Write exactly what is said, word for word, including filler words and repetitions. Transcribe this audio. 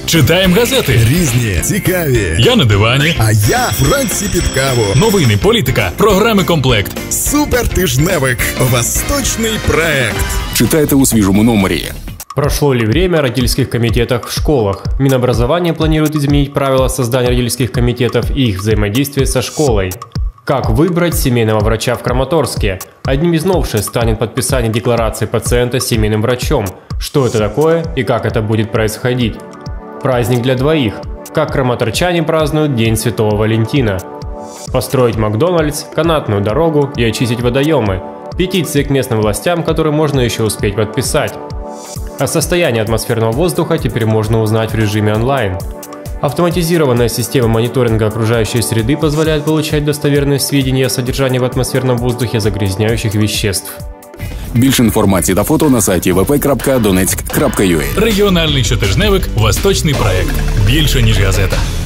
Читаємо газети. Різні, цікаві. Я на дивані. А я вранці під каву. Новини, політика, програми комплект. Супертижневик. Восточний проект. Читайте у свежем номере. Прошло ли время о родительских комитетах в школах? Минобразование планирует изменить правила создания родительских комитетов и их взаимодействия со школой. Как выбрать семейного врача в Краматорске? Одним из новшеств станет подписание декларации пациента с семейным врачом. Что это такое и как это будет происходить? Праздник для двоих. Как краматорчане празднуют День Святого Валентина. Построить Макдональдс, канатную дорогу и очистить водоемы. Петиции к местным властям, которые можно еще успеть подписать. О состоянии атмосферного воздуха теперь можно узнать в режиме онлайн. Автоматизированная система мониторинга окружающей среды позволяет получать достоверные сведения о содержании в атмосферном воздухе загрязняющих веществ. Більше інформації та фото на сайті ве пе крапка донецьк крапка ю а. Регіональний щотижневик «Восточний проект». Більше, ніж газета.